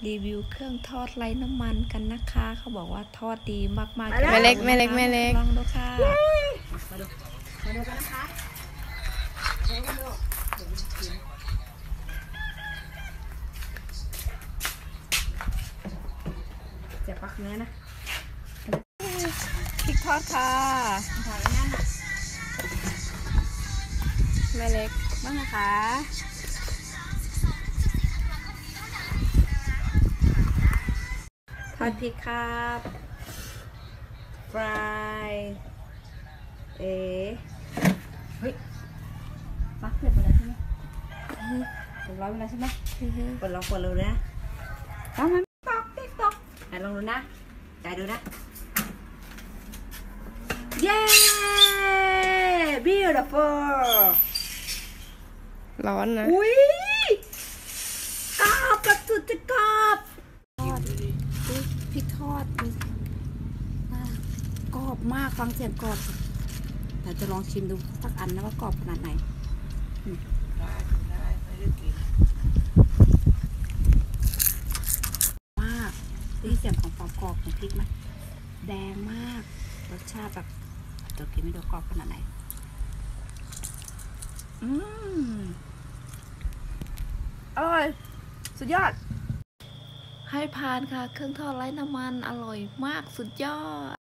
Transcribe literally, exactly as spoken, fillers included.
รีวิวเครื่องทอดไร้น้ำมันกันนะคะเขาบอกว่าทอดดีมากๆแม่เล็กแม่เล็กแม่เล็กลองดูค่ะมาดูมาดูกันนะคะมาดูเจ็บปักเนื้อนะพริกทอดค่ะถ่ายนั่นน่ะแม่เล็กบ้างนะคะทอดพริกครับฟรายเอ๋เฮ้ยปักเสร็จหมดแล้วใช่ไหมเรียบร้อยหมดแล้วใช่ไหมเปิดลองเปิดเลยนะต้องมันตอกติ๊กตอกไหนลองดูนะใจดูนะเย้ beautiful ร้อนนะอุ้ยกรอบแบบสุดจะกรอบทอดพริกทอดกรอบมากฟังเสียงกรอบแต่จะลองชิมดูสักอันนะว่ากรอบขนาดไหนมากได้ยินเสียงของความกรอบของพริกไหมแดงมากรสชาติแบบตัวกินไม่ดูกรอบขนาดไหนอืมอร่อยสุดยอดให้ผ่านค่ะ เครื่องทอดไร้น้ำมันอร่อยมากสุดยอด